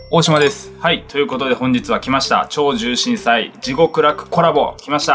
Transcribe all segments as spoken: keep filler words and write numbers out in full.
大島です。はい。ということで本日は来ました。超重心祭地獄楽コラボ来ました。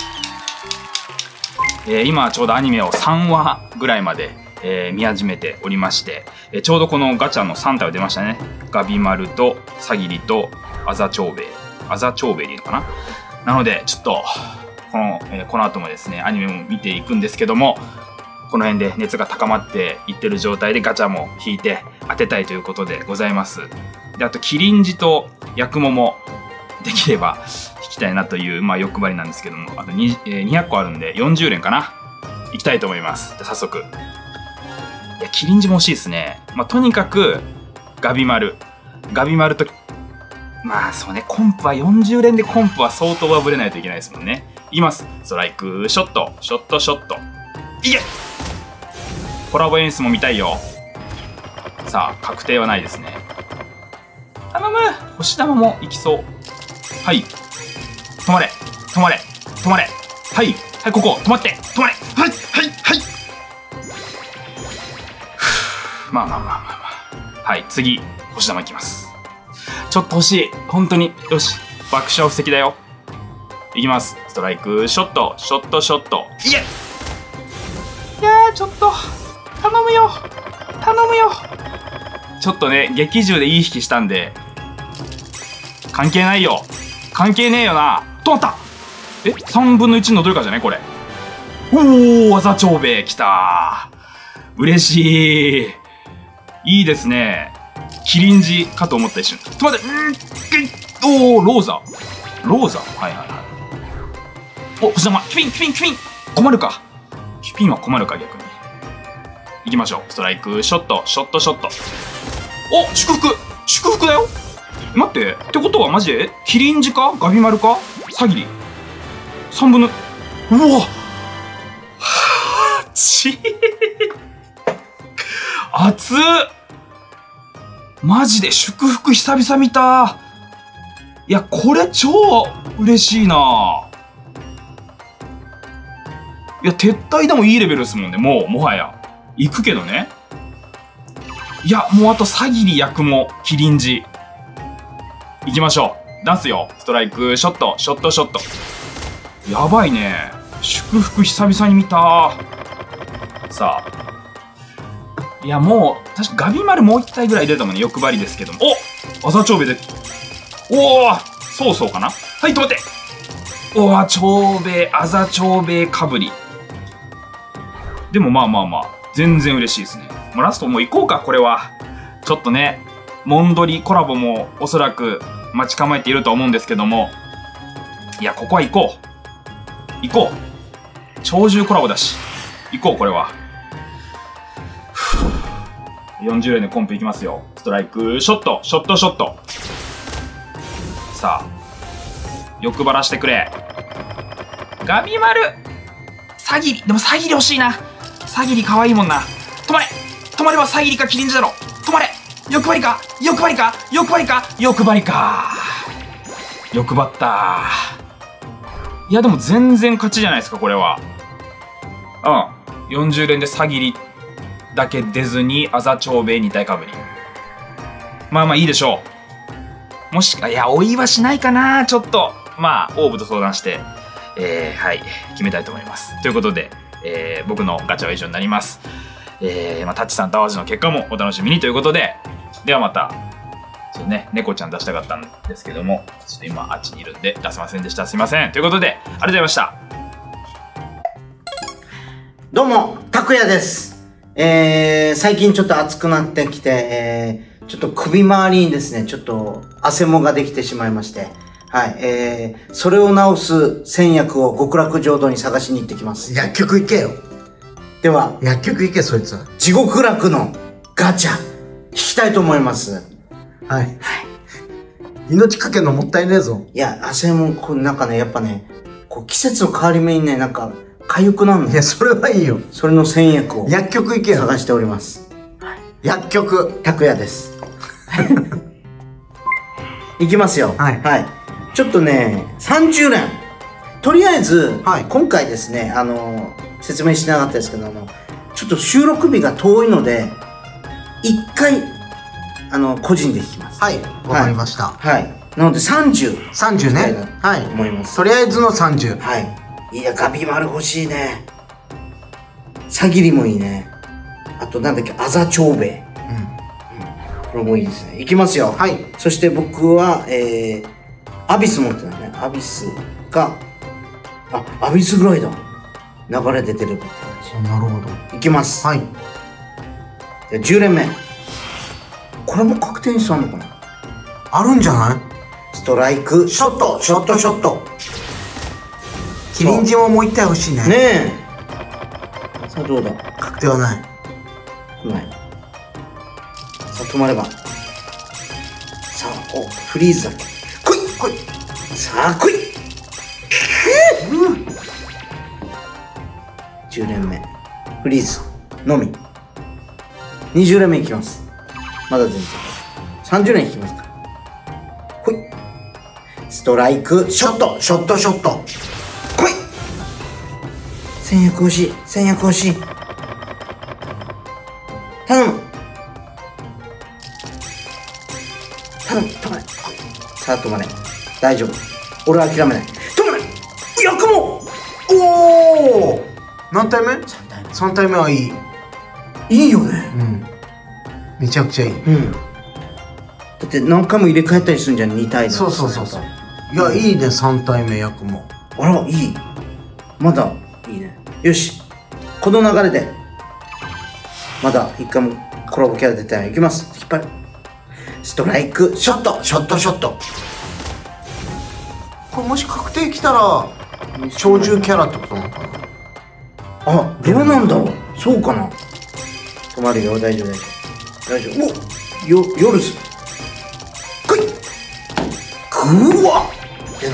えー、今ちょうどアニメをさんわぐらいまで、えー、見始めておりまして、えー、ちょうどこのガチャのさん体を出ましたね。ガビマルとサギリとアザチョウベイ。アザチョウベイでいいのかな。なのでちょっとこの、えー、この後もですねアニメも見ていくんですけども、この辺で熱が高まっていってる状態でガチャも引いて当てたいということでございます。で、あとキリンジとヤクモもできれば引きたいなという、まあ、欲張りなんですけども、あとに、えー、にひゃっこあるんでよんじゅうれんかな、いきたいと思います。じゃあ早速。いや、キリンジも欲しいですね。まあ、とにかくガビマルガビマルと、まあそうね、コンプはよんじゅうれんでコンプは相当はぶれないといけないですもんね。いきます。ストライクショットショットショット、いけ。コラボ演出も見たいよ。さあ確定はないですね。頼む。星玉もいきそう。はい、止まれ止まれ止まれ。はいはい、ここ止まって止まれ。はいはいはい。まあまあまあまあまあ、はい、次星玉いきます。ちょっと欲しい本当に。よし、爆笑布石だよ。いきます。ストライクショットショットショット、いけ。いやー、ちょっと頼むよ頼むよ。ちょっとね、劇中でいい引きしたんで関係ないよ、関係ねえよな。止まった。え、さんぶんのいちのどれかじゃないこれ。おお、アザチョウベイきたー。嬉しい。いいですね。キリンジかと思った一瞬。ちょっと待って。うん、おお、ローザローザ、はいはいはい。お、星玉キュピンキュピンキュピン。困るか、キュピンは困るか逆に。いきましょう。ストライクショットショットショット。お、祝福祝福だよ。待って、ってことはマジでキリンジかガビマルかサギリさんぶんの、うわはち熱っ。マジで祝福久々見た。いや、これ超嬉しいな。いや、撤退でもいいレベルですもんね。もうもはや行くけどね。いや、もうあとサギリヤクモキリンジ行きましょう。出すよ。ストライクショットショットショット。やばいね。祝福久々に見た。さあ、いや、もう確かガビマルもう一体ぐらい出たもんね。欲張りですけども。お、アザチョウベイで、おお、そうそうかな。はい、止まって。おお、チョウベイ、アザチョウベイかぶり。でもまあまあまあ全然嬉しいですね。もうラストもう行こうか。これはちょっとね、モンドリコラボもおそらく待ち構えていると思うんですけども、いや、ここは行こう行こう。超獣コラボだし行こう。これはよんじゅうれんでコンプいきますよ。ストライクショットショットショット。さあ、欲張らしてくれ。ガビマルサギリ、でもサギリ欲しいな。サギリ可愛いもんな。止まれ止まればサギリかキリンジだろ。止まれ。欲張りか欲張りか欲張りか欲張りか欲張った。いや、でも全然勝ちじゃないですかこれは。うん、よんじゅうれんでサギリだけ出ずにアザチョウベイに体かぶり。まあまあいいでしょう。もしか、いや、追いはしないかな。ちょっとまあオーブと相談してえー、はい決めたいと思います。ということで、えー、僕のガチャは以上になります。えーまあ、タッチさんと淡路の結果もお楽しみにということで、ではまた。ちょっとね、猫ちゃん出したかったんですけども、ちょっと今あっちにいるんで出せませんでした。すいません。ということで、ありがとうございました。 どうも、拓也です。えー、最近ちょっと暑くなってきて、えー、ちょっと首周りにですね、ちょっと汗もができてしまいまして、はい、えー、それを治す先薬を極楽浄土に探しに行ってきます。 薬局行けよ。 では、 薬局行け、そいつは。 地獄楽のガチャ、引きたいと思います。 はい。はい。命かけるのもったいねえぞ。 いや、汗も、こう、なんかね、やっぱね、こう、季節の変わり目にね、なんか、痒くなるの。 いや、それはいいよ。 それの先薬を。 薬局行けよ。 探しております。 はい。薬局。 拓也です。行きますよ。はい。はい。ちょっとね、さんじゅうれん。とりあえず、はい、今回ですね、あの、説明してなかったですけど、あの、ちょっと収録日が遠いので、一回、 あの、個人で引きます。 はい、わかりました。 はい。なのでさんじゅう。 さんじゅうね。はい。 思います。 とりあえずのさんじゅう。 はい。いや、ガビ丸欲しいね。さぎりもいいね。あと、なんだっけ、あざちょうべい。うん。これもいいですね。いきますよ。 はい。 そして僕は、えー、アビス持ってないね。アビスが、あ、アビスグライダー。流れ出てるって感じ。 なるほど。 いきます。 はい。 じゃあじゅう連目。これも確定にしたのかな。 あるんじゃない？ ストライク、ショット、ショット、ショット。 キリンジももう一体欲しいね。 ねえ。さあどうだ。 確定はない。 ない。さあ止まれば。さあ、お、フリーズだっけ。来い来い。さあ来い。うん。じゅう連目。フリーズ。のみ。にじゅう連目いきます。まだ全然。さんじゅう連いきますから。ほい。ストライク、ショット、ショット、ショット。来い。せんひゃく欲しい。せんひゃく欲しい。頼む。頼む、止まれ。さあ止まれ。大丈夫。俺は諦めない。止まれ。よくも。 おお。何体目？ さん 体目。 さん体目はいい。 いいよね。 うん。めちゃくちゃいい。 うん。だって何回も入れ替えたりするんじゃん、に体で。 そうそうそうそう。いや、いいね、さん体目役も。 あら、いい。まだいいね。よし。この流れで、まだ一回もコラボキャラ出てない。いきます。引っ張る。ストライク、ショット、ショット、ショット。 これもし確定きたら、鳥獣キャラってことなのかな。 あ、どうなんだろう。そうかな。止まるよ、大丈夫、大丈夫。大丈夫。お、よ、夜ず。来い。ぐわ。出ない。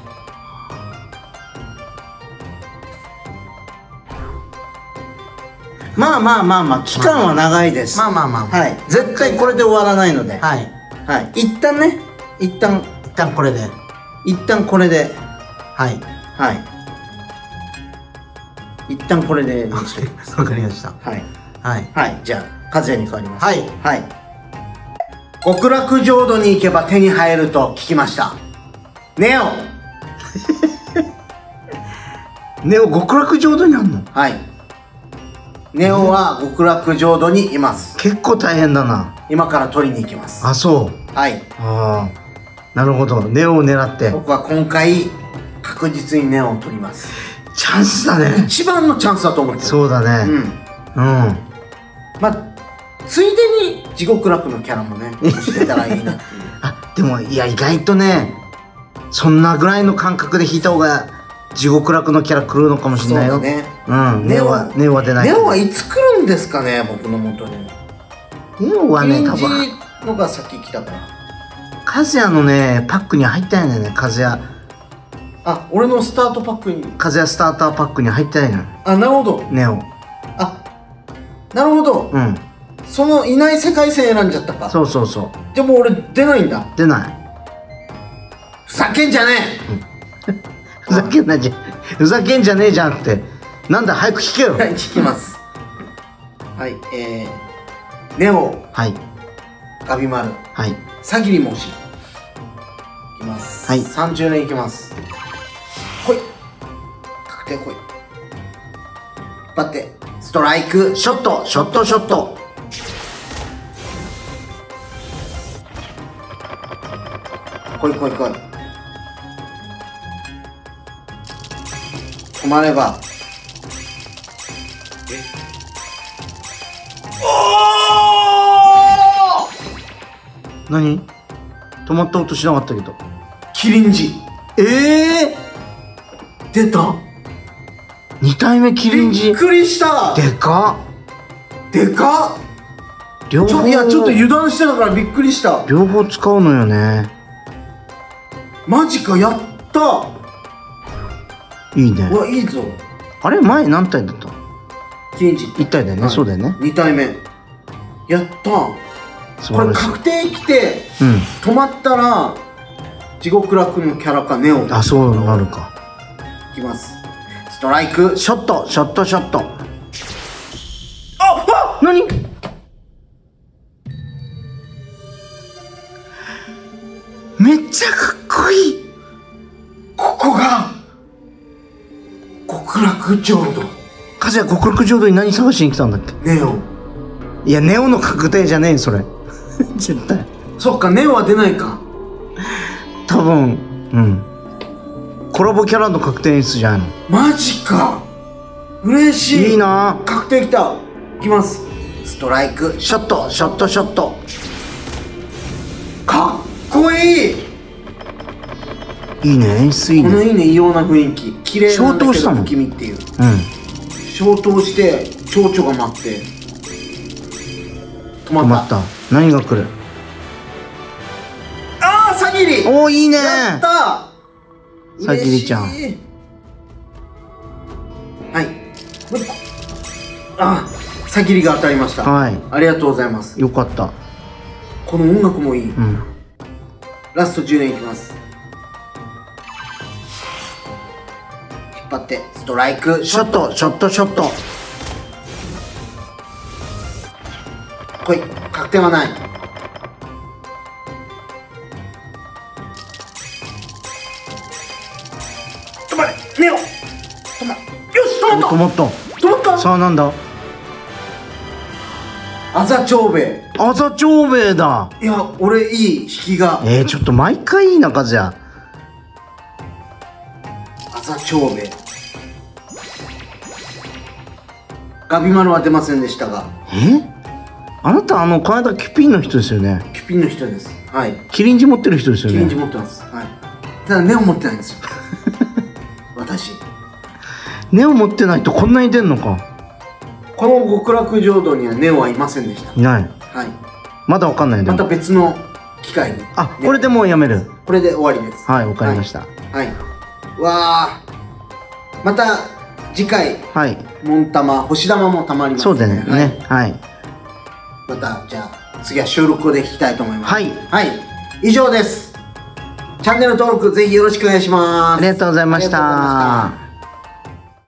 まあまあまあまあ、期間は長いです。 まあまあまあまあ。 はい。絶対これで終わらないので。 はい。 はい。一旦ね、一旦、 一旦これで。 一旦これで。 はい。 はい。一旦これでにしておきます。 わかりました。 はい。 はい。 はい。じゃあ、和也に変わります。 はい。 はい。極楽浄土に行けば手に入ると聞きました。ネオ。 ネオ極楽浄土にあんの？ はい。ネオは極楽浄土にいます。 結構大変だな。 今から取りに行きます。 あ、そう。 はい。 ああ。なるほど。ネオを狙って。 僕は今回、確実にネオを取ります。 チャンスだね。 一番のチャンスだと思ってる。 そうだね。うん。うん。 まあ、ついでに地獄楽のキャラもね、してたらいいなっていう。 あ、でも、いや、意外とね、そんなぐらいの感覚で引いた方が、地獄楽のキャラ来るのかもしれないよ。 そうだね。 うん。ネオは、ネオは出ない。 ネオはいつ来るんですかね、僕の元に。 ネオはね、多分。 のが先来たから。 カズヤのね、パックに入ったんだよね、カズヤ。 あ、俺のスタートパックに。 カズヤスターターパックに入ってないの。 あ、なるほど。 ネオ。 あ、なるほど。 うん。 そのいない世界線選んじゃったか。 そうそうそう。 じゃあもう俺出ないんだ。 出ない。 ふざけんじゃねえ、うん、ふざけんなじゃ、ふざけんじゃねえじゃんって。なんだ、早く引けよ。 はい、引きます。はい、えー、ネオ。 はい。 ガビマル。 はい。 サギリモシ。いきます。 はい。 さんじゅう連いきます。ほい。確定ほい。引っ張って。ストライク。ショット、ショット、ショット。来い来い来い。止まれば。えおー！何？止まった音しなかったけど。 キリンジ。 ええー、出た。 に体目キリンジ。 びっくりした。 でかっ。でかっ。 両方。 いや、ちょっと油断してたからびっくりした。 両方使うのよね。 マジか、やった。 いいね。 うわ、いいぞ。 あれ、前何体だった？ キリンジ。 いち体だよね、はい、そうだよね。 に体目。やった。これ確定来て、うん、止まったら地獄楽のキャラかネオ。 あ、そうなるか。 いきます。ストライク。 ショット、ショット、ショット。 ああ、 何？ ちゃかっこいい。 ここが極楽浄土。 かじや極楽浄土に何探しに来たんだっけ。 ネオ。 いやネオの確定じゃねえそれ絶対。 そっか、ネオは出ないか。 多分うんコラボキャラの確定演出じゃん。 マジか。嬉しい。 いいな。 確定きた。いきます。ストライクショットショットショット。 かっこいい。 いいね演出いいね。 このいいね、異様な雰囲気。綺麗なんだけど不気味っていう。 うん消灯して蝶々が待って止まった。 止まった。何が来る。 ああ、さぎり。 おーいいね。 やったー。 さぎりちゃん。 嬉しい。はい。もう一個。ああ、さぎりが当たりました。 はいありがとうございます。 よかった。 この音楽もいい。 うんラストじゅうねんいきます。引っ張ってストライクショットショットショット。 来い。確定はない。止まれネオ。止まよし止まった止まった。 止まった。 さあなんだ。 アザ長兵衛。 アザ長兵衛だ。 いや、俺いい引きが。 えー、ちょっと毎回いいな和也。 アザ長兵衛。ガビマルは出ませんでしたが、 えあなたあのこの間キュピンの人ですよね。 キュピンの人です。はい。 キリンジ持ってる人ですよキリンジね。 持ってます。はい。ただネオ持ってないんですよ。私。 ネオ持ってないとこんなに出んのか。 この極楽浄土にはネオはいませんでした。 いない。 はい。 まだわかんないでまたも。 別の機会に。 あこれでもうやめる。 これで終わりです。 はいわかりました。 はい。はい。わあ。また次回、 はい。 モンタマ、星玉もたまりますそうだね。 はいねはい。 また、じゃあ、次は収録で聞きたいと思います。 はい。 はい。以上です。チャンネル登録ぜひよろしくお願いします。 ありがとうございましありがとうございましたた。